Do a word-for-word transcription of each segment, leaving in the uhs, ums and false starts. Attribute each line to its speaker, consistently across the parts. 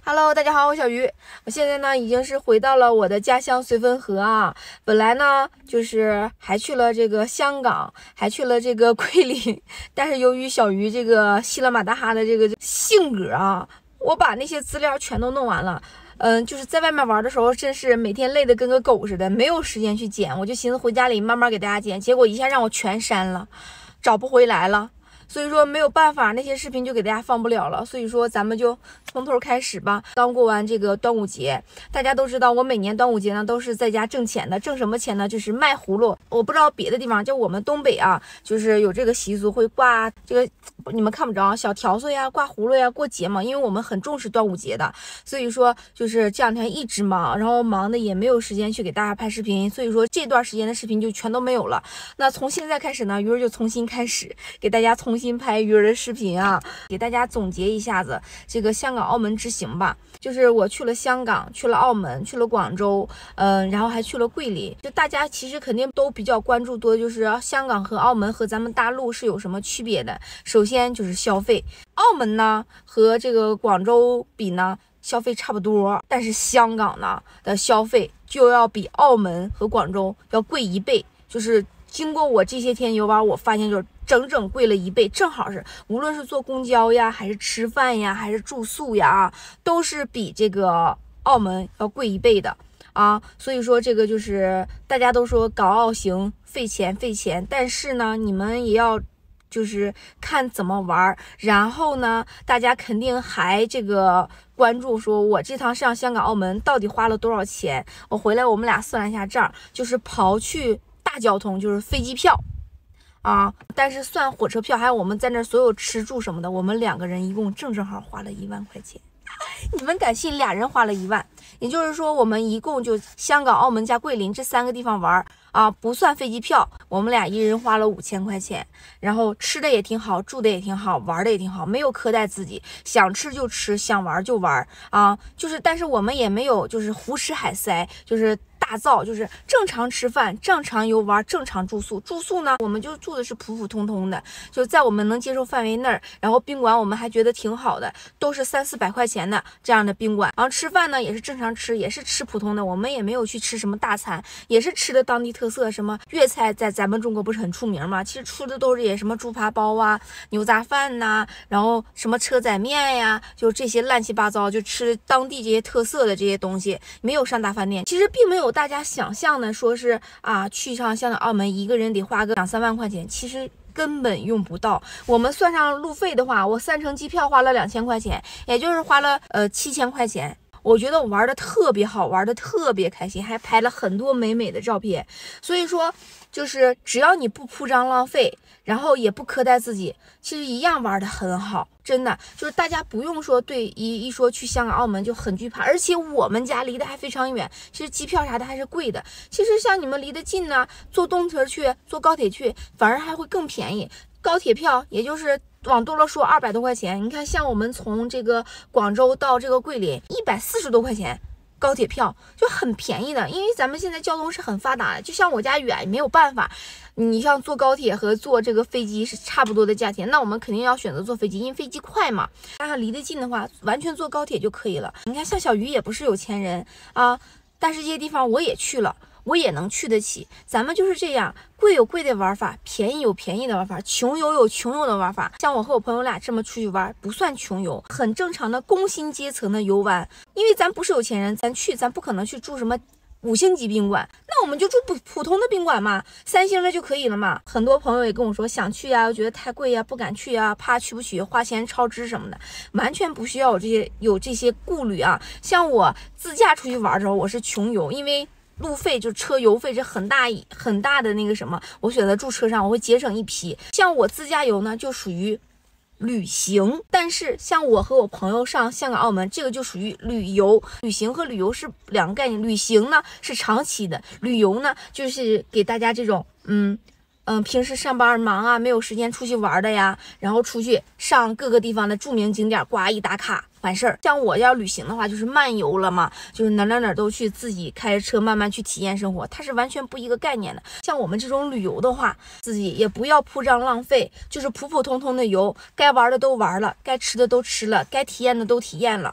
Speaker 1: Hello，大家好，我小鱼。我现在呢已经是回到了我的家乡绥芬河啊。本来呢就是还去了这个香港，还去了这个桂林，但是由于小鱼这个稀了马大哈的这个性格啊，我把那些资料全都弄完了。嗯，就是在外面玩的时候，真是每天累得跟个狗似的，没有时间去剪。我就寻思回家里慢慢给大家剪，结果一下让我全删了，找不回来了。所以说没有办法，那些视频就给大家放不了了。所以说咱们就从头开始吧。刚过完这个端午节，大家都知道，我每年端午节呢都是在家挣钱的，挣什么钱呢？就是卖葫芦。我不知道别的地方，就我们东北啊，就是有这个习俗，会挂这个你们看不着小条子呀，挂葫芦呀，过节嘛。因为我们很重视端午节的，所以说就是这两天一直忙，然后忙的也没有时间去给大家拍视频，所以说这段时间的视频就全都没有了。那从现在开始呢，鱼儿就重新开始给大家重新。新拍鱼儿的视频啊，给大家总结一下子这个香港澳门之行吧。就是我去了香港，去了澳门，去了广州，嗯，然后还去了桂林。就大家其实肯定都比较关注多，就是香港和澳门和咱们大陆是有什么区别的。首先就是消费，澳门呢和这个广州比呢，消费差不多，但是香港呢的消费就要比澳门和广州要贵一倍。就是经过我这些天游玩，我发现就是整整贵了一倍，正好是无论是坐公交呀，还是吃饭呀，还是住宿呀，都是比这个澳门要贵一倍的啊。所以说这个就是大家都说港澳行费钱费钱，但是呢，你们也要就是看怎么玩。然后呢，大家肯定还这个关注说我这趟上香港澳门到底花了多少钱。我回来我们俩算了一下账，就是刨去大交通，就是飞机票啊，但是算火车票，还有我们在那所有吃住什么的，我们两个人一共正正好花了一万块钱。你们敢信？俩人花了一万，也就是说我们一共就香港、澳门加桂林这三个地方玩啊，不算飞机票，我们俩一人花了五千块钱，然后吃的也挺好，住的也挺好，玩的也挺好，没有苛待自己，想吃就吃，想玩就玩啊，就是但是我们也没有就是胡吃海塞，就是大造，就是正常吃饭，正常游玩，正常住宿。住宿呢，我们就住的是普普通通的，就在我们能接受范围内儿。然后宾馆我们还觉得挺好的，都是三四百块钱的这样的宾馆。然后吃饭呢也是正常吃，也是吃普通的，我们也没有去吃什么大餐，也是吃的当地特色，什么粤菜在咱们中国不是很出名吗？其实出的都是也什么猪扒包啊、牛杂饭呐、啊，然后什么车仔面呀，就这些乱七八糟，就吃当地这些特色的这些东西，没有上大饭店。其实并没有大家想象的说是啊，去一趟香港澳门一个人得花个两三万块钱，其实根本用不到。我们算上路费的话，我三程机票花了两千块钱，也就是花了呃七千块钱。我觉得我玩的特别好，玩的特别开心，还拍了很多美美的照片。所以说就是只要你不铺张浪费，然后也不苛待自己，其实一样玩的很好。真的就是大家不用说对一一说去香港澳门就很惧怕，而且我们家离得还非常远，其实机票啥的还是贵的。其实像你们离得近呢，坐动车去，坐高铁去，反而还会更便宜。高铁票也就是往多了说二百多块钱，你看像我们从这个广州到这个桂林一百四十多块钱。高铁票就很便宜的，因为咱们现在交通是很发达的，就像我家远没有办法，你像坐高铁和坐这个飞机是差不多的价钱，那我们肯定要选择坐飞机，因为飞机快嘛。加上离得近的话，完全坐高铁就可以了。你看像小鱼也不是有钱人啊，但是这些地方我也去了，我也能去得起。咱们就是这样，贵有贵的玩法，便宜有便宜的玩法，穷游有穷游的玩法。像我和我朋友俩这么出去玩，不算穷游，很正常的工薪阶层的游玩。因为咱不是有钱人，咱去咱不可能去住什么五星级宾馆，那我们就住普普通的宾馆嘛，三星的就可以了嘛。很多朋友也跟我说想去呀，又觉得太贵呀，不敢去呀，怕去不起，花钱超支什么的，完全不需要有这些有这些顾虑啊。像我自驾出去玩的时候，我是穷游，因为路费就车油费是很大很大的那个什么，我选择住车上，我会节省一批。像我自驾游呢，就属于旅行，但是像我和我朋友上香港澳门，这个就属于旅游。旅行和旅游是两个概念，旅行呢是长期的，旅游呢就是给大家这种嗯嗯，平时上班忙啊，没有时间出去玩的呀，然后出去上各个地方的著名景点，呱一打卡完事儿。像我要旅行的话，就是漫游了嘛，就是哪哪哪都去，自己开着车慢慢去体验生活，它是完全不一个概念的。像我们这种旅游的话，自己也不要铺张浪费，就是普普通通的游，该玩的都玩了，该吃的都吃了，该体验的都体验了。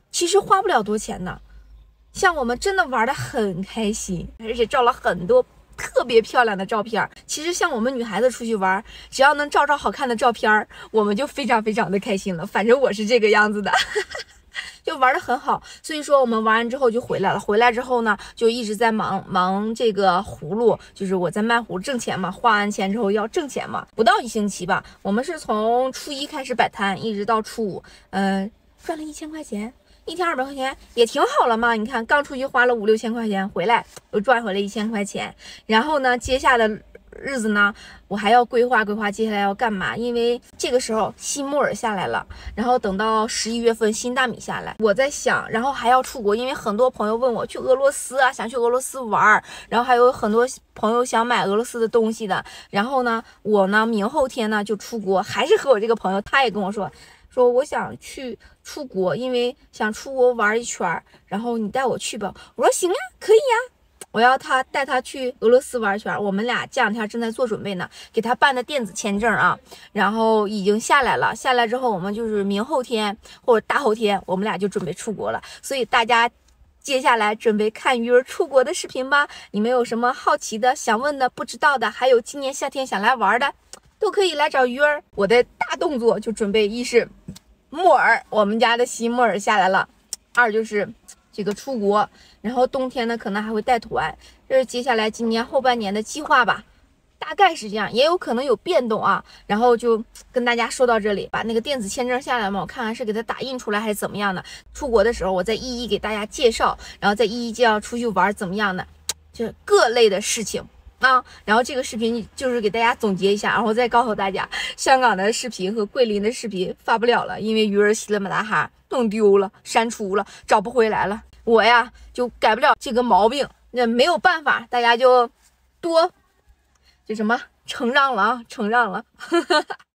Speaker 1: 其实花不了多钱呢。像我们真的玩的很开心，而且照了很多特别漂亮的照片。其实像我们女孩子出去玩，只要能照照好看的照片，我们就非常非常的开心了。反正我是这个样子的。就玩得很好，所以说我们玩完之后就回来了。回来之后呢，就一直在忙忙这个葫芦，就是我在卖葫芦挣钱嘛。花完钱之后要挣钱嘛，不到一星期吧，我们是从初一开始摆摊，一直到初五，嗯、呃，赚了一千块钱。一天二百块钱也挺好了嘛，你看刚出去花了五六千块钱，回来又赚回来一千块钱。然后呢，接下的日子呢，我还要规划规划接下来要干嘛，因为这个时候新木耳下来了，然后等到十一月份新大米下来，我在想，然后还要出国，因为很多朋友问我去俄罗斯啊，想去俄罗斯玩，然后还有很多朋友想买俄罗斯的东西的。然后呢，我呢明后天呢就出国，还是和我这个朋友，他也跟我说。说我想去出国，因为想出国玩一圈，然后你带我去吧。我说行啊，可以呀。我要他带他去俄罗斯玩一圈。我们俩这两天正在做准备呢，给他办的电子签证啊，然后已经下来了。下来之后，我们就是明后天或者大后天，我们俩就准备出国了。所以大家接下来准备看鱼儿出国的视频吧。你们有什么好奇的、想问的、不知道的，还有今年夏天想来玩的，都可以来找鱼儿。我的大动作就准备一是木耳，我们家的新木耳下来了；二就是这个出国，然后冬天呢可能还会带团，这是接下来今年后半年的计划吧，大概是这样，也有可能有变动啊。然后就跟大家说到这里，把那个电子签证下来嘛，我看看是给它打印出来还是怎么样的。出国的时候我再一一给大家介绍，然后再一一介绍出去玩怎么样的，就是各类的事情。啊，然后这个视频就是给大家总结一下，然后再告诉大家，香港的视频和桂林的视频发不了了，因为鱼儿稀里马大哈弄丢了，删除了，找不回来了。我呀就改不了这个毛病，那没有办法，大家就多就什么承让了啊，承让了。